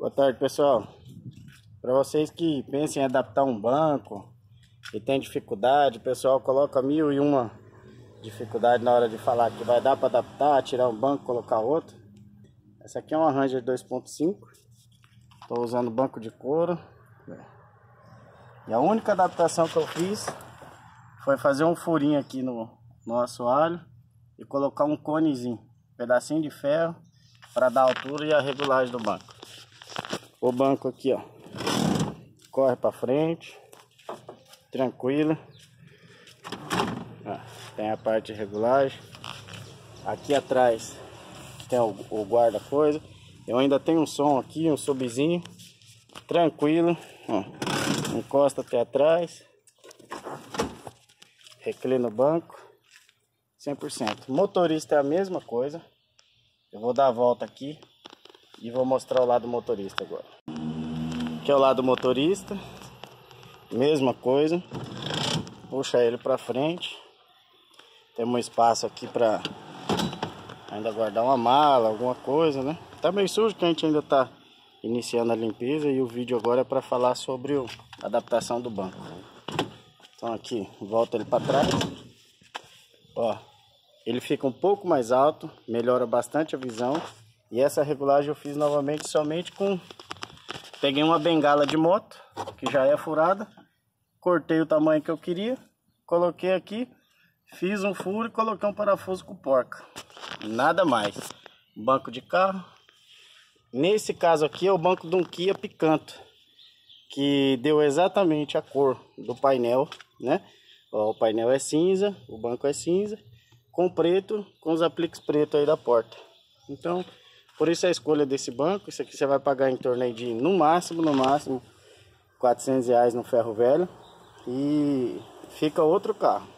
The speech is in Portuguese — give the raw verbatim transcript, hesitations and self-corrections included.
Boa tarde, pessoal. Para vocês que pensem em adaptar um banco e tem dificuldade, o pessoal coloca mil e uma dificuldade na hora de falar que vai dar para adaptar, tirar um banco, colocar outro. Essa aqui é uma Ranger dois ponto cinco. Estou usando banco de couro. E a única adaptação que eu fiz foi fazer um furinho aqui no, no assoalho e colocar um conezinho, um pedacinho de ferro, para dar a altura e a regulagem do banco. O banco aqui, ó, corre para frente, tranquilo. Ah, tem a parte de regulagem. Aqui atrás tem o, o guarda-coisa. Eu ainda tenho um som aqui, um subzinho, tranquilo. Ó, encosta até atrás, reclina o banco, cem por cento. Motorista é a mesma coisa. Eu vou dar a volta aqui e vou mostrar o lado motorista agora. Aqui é o lado motorista, mesma coisa. Puxa ele para frente. Tem um espaço aqui para ainda guardar uma mala, alguma coisa, né? Tá meio sujo que a gente ainda tá iniciando a limpeza e o vídeo agora é para falar sobre a adaptação do banco. Então aqui, volta ele para trás. Ó, ele fica um pouco mais alto, melhora bastante a visão. E essa regulagem eu fiz novamente somente com... Peguei uma bengala de moto, que já é furada. Cortei o tamanho que eu queria. Coloquei aqui. Fiz um furo e coloquei um parafuso com porca. Nada mais. Banco de carro. Nesse caso aqui é o banco de um Kia Picanto, que deu exatamente a cor do painel, né? Ó, o painel é cinza, o banco é cinza, com preto, com os apliques pretos aí da porta. Então, por isso a escolha desse banco. Isso aqui você vai pagar em torno aí de, no máximo, no máximo, quatrocentos reais no ferro velho. E fica outro carro.